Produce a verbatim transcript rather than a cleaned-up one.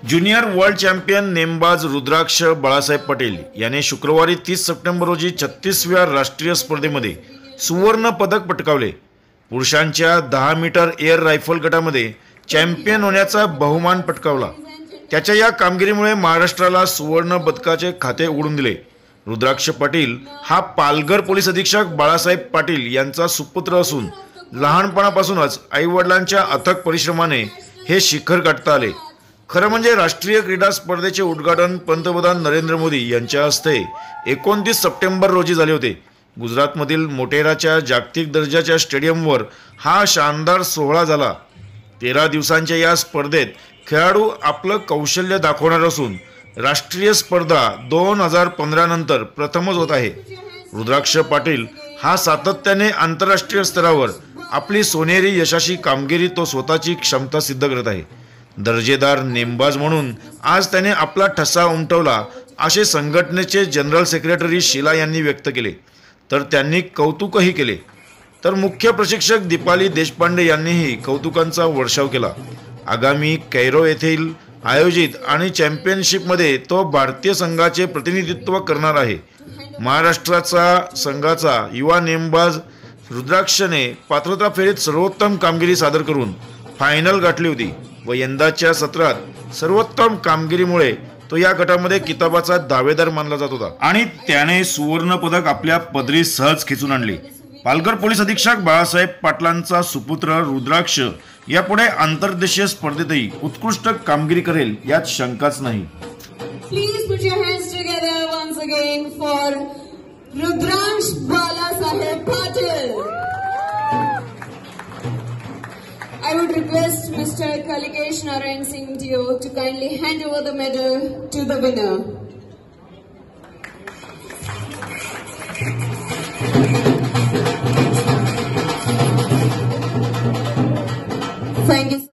Junior world champion नेमबाज रुद्राक्ष बाळासाहेब पाटील याने शुक्रवारी तीस सप्टेंबर रोजी छत्तीसव्या राष्ट्रीय स्पर्धेमध्ये सुवर्ण पदक पटकावले। पुरुषांच्या दहा मीटर एअर रायफल गटामध्ये चॅम्पियन होण्याचा बहुमान पटकावला। त्याच्या या कामगिरीमुळे महाराष्ट्राला सुवर्ण पदकाचे खाते उघडून दिले। रुद्राक्ष पाटील हा पालघर पोलीस अधीक्षक बाळासाहेब पाटील यांचा सुपुत्र असून लहानपणापासूनच आईवडिलांच्या अथक परिश्रमाने हे शिखर गाठता आले। खरं म्हणजे राष्ट्रीय क्रीडा स्पर्धेचे उद्घाटन पंतप्रधान नरेंद्र मोदी यांच्या हस्ते एकोणतीस सप्टेंबर रोजी झाले होते। गुजरातमधील मोटेराच्या जागतिक दर्जाच्या स्टेडियमवर हा शानदार सोहळा झाला। तेरा दिवसांच्या या स्पर्धेत खेळाडू आपलं कौशल्य दाखवणार असून राष्ट्रीय स्पर्धा दोन हजार पंधरा नंतर प्रथमच होत आहे। रुद्राक्ष पाटील हा सातत्याने आंतरराष्ट्रीय स्तरावर आपली सोनेरी यशस्वी कामगिरी तो स्वतःची क्षमता सिद्ध करत आहे। दर्जेदार नेमबाज म्हणून आज त्याने आपला ठसा उमटवला असे संघटनेचे जनरल सेक्रेटरी शीला यांनी व्यक्त केले। तर त्यांनी कौतुकही केले। तर मुख्य प्रशिक्षक दीपाली देशपांडे यांनीही कौतुकांचा वर्षाव केला। आगामी कैरो येथील आयोजित आणि चॅम्पियनशिपमध्ये तो भारतीय संघाचे प्रतिनिधित्व करणार आहे। महाराष्ट्राचा संघाचा युवा नेमबाज रुद्राक्षने पात्रता फेरीत सर्वोत्तम कामगिरी सादर करून फायनल गाठली होती व यंदाच्या सत्रात सर्वोत्तम कामगिरीमुळे तो या गटामध्ये किताबाचा दावेदार मानला जात होता आणि त्याने सुवर्ण पदक आपल्या पदरी सहज खेचून आणले। पालघर पोलीस अधीक्षक बाळासाहेब पाटलांचा सुपुत्र रुद्राक्ष यापुढे आंतरदेशीय स्पर्धेतही उत्कृष्ट कामगिरी करेल यात शंकाच नाही। Please put your hands together once again for Rudraksh Balasaheb Patil. I would request Mister Kalikesh Narayan Singh Dio to kindly hand over the medal to the winner. Thank you.